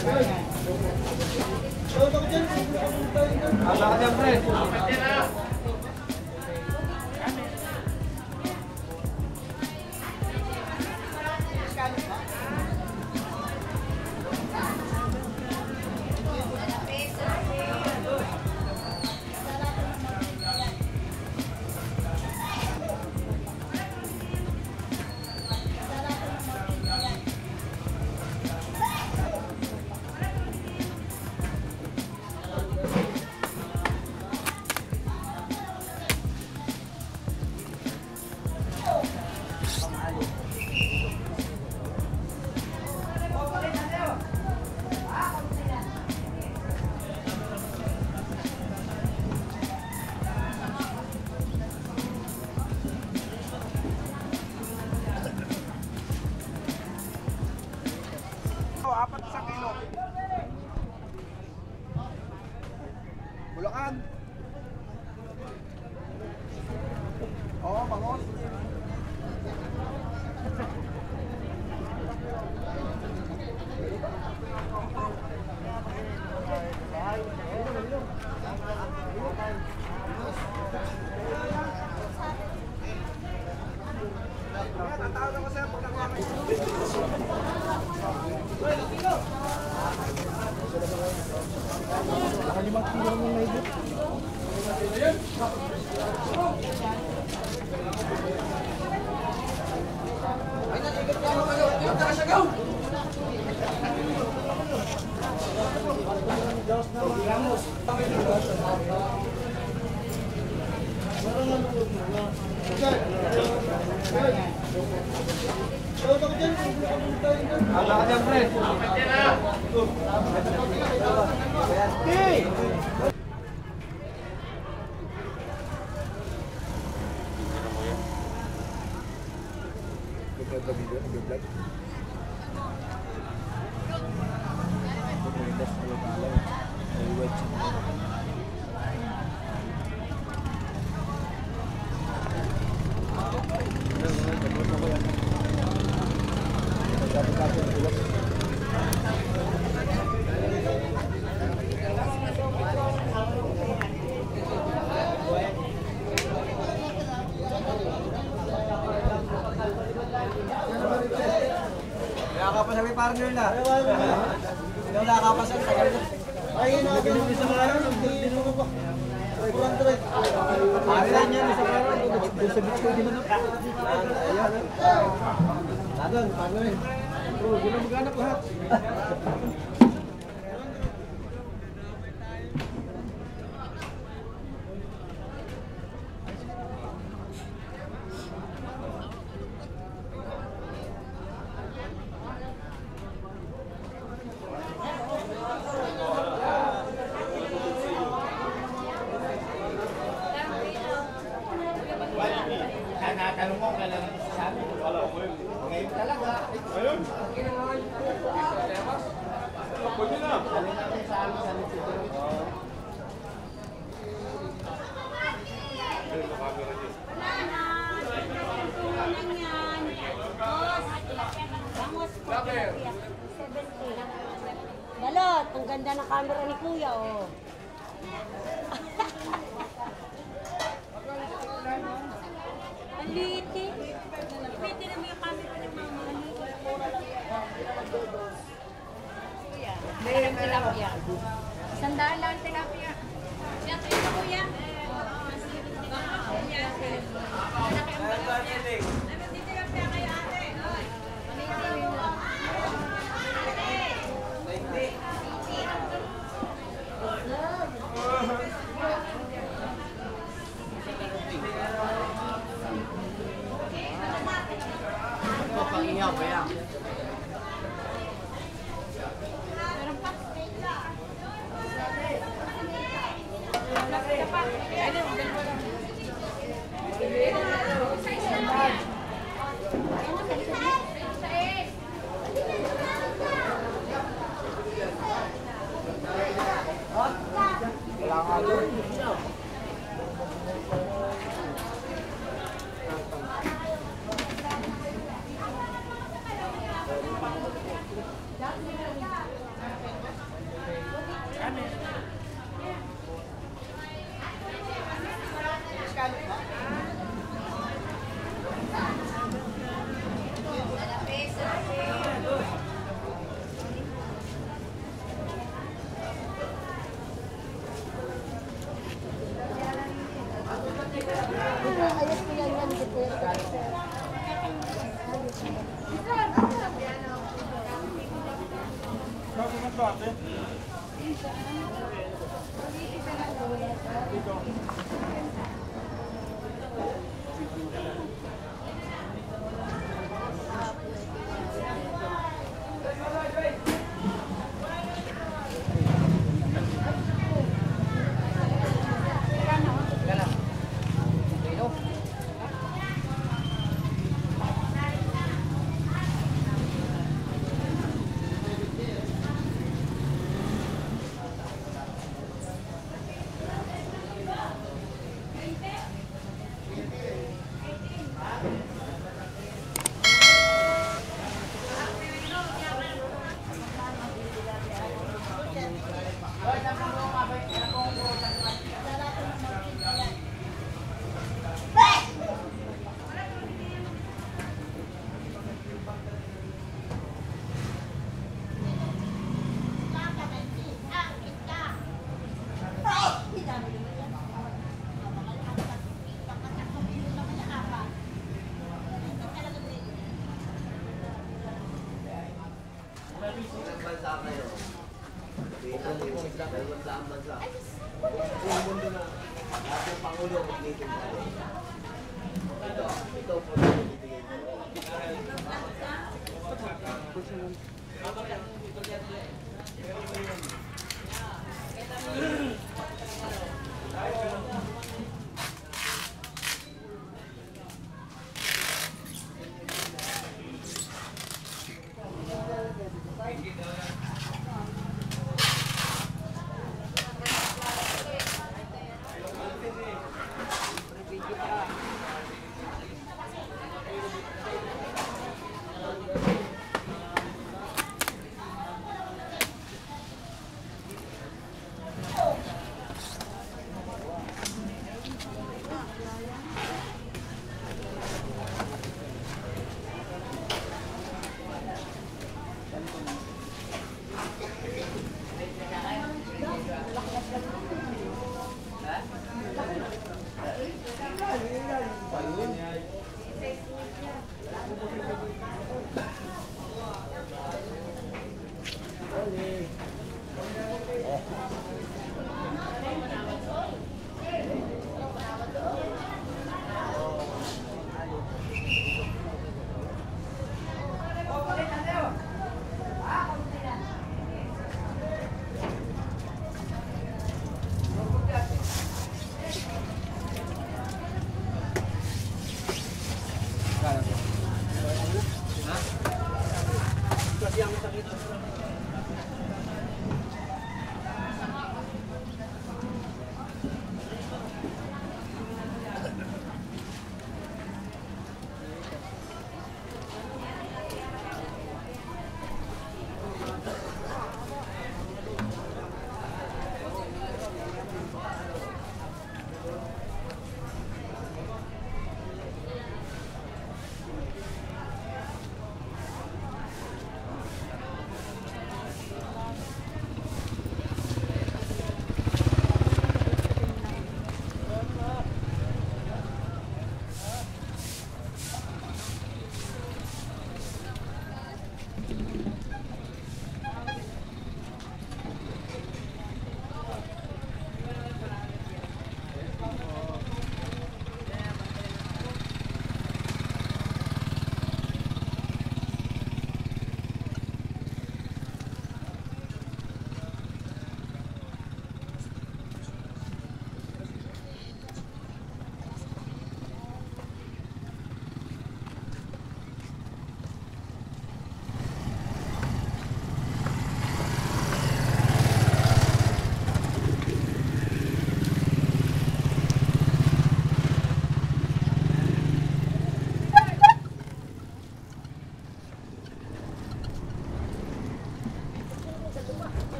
Bulacan. Oo, bangos. Tatawag ako sa'yo pag nangyari. Nakalimang kilo ng naibot. Ay, naligot niya ako kayo. Yung nakasagaw! Ala ka dyan, pre. Hey! May partner na. Yung nakapasan, tagal na. Ay, nakabilang isang araw, nagdino ko pa. 400. Parilan yan, isang araw. Doon sa beach ko, di man ako. Ayan. Tagal, partner rin. Oo, di na maghanap lahat. Tanong mo, kailangan sabi. Ngayon talaga. Ayun. Pwede na. Alin natin sa amin, sa amin. Balot, ang ganda ng camera ni Kuya, oh. Ang liit eh. Pwede naman yung camera ni Mama. Kuya, meron tilapia. 100 lang tilapia. Siya, ito Kuya. Malaki ang balot. Tilapia kayo ate. Pangihaw ba yan? to ate? Dito. Ilang bansa kayo? Dalawang daang bansa. Yung mundo na ating Pangulo mag-meeting tayo. Ito po na ibigay ko.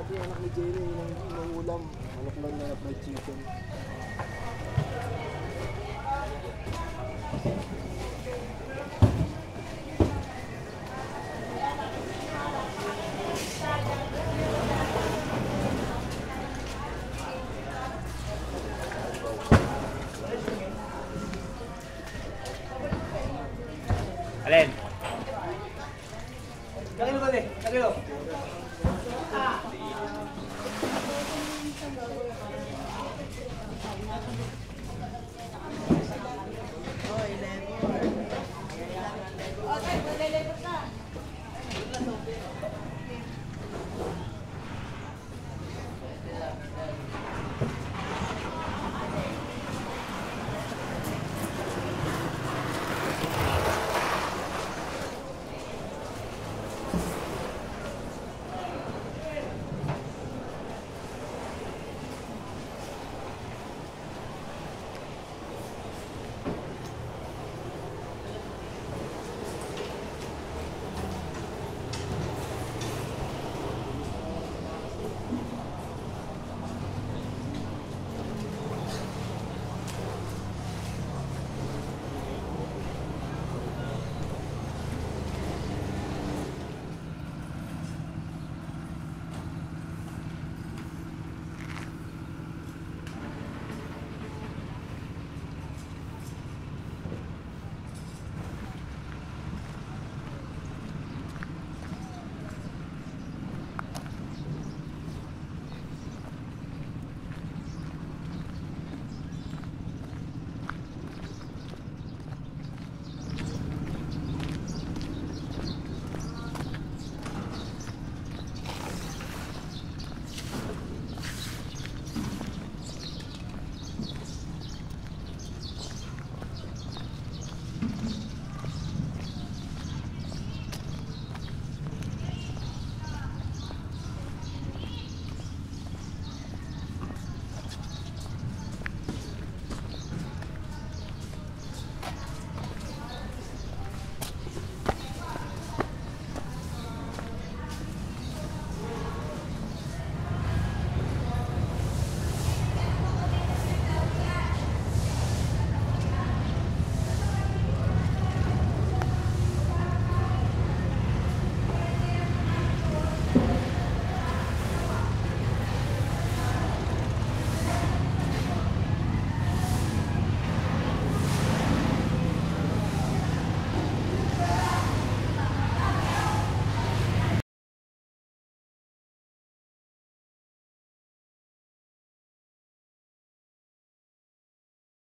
dati yung anak ni Jenny, yung ulam. Manok lang na fried chicken.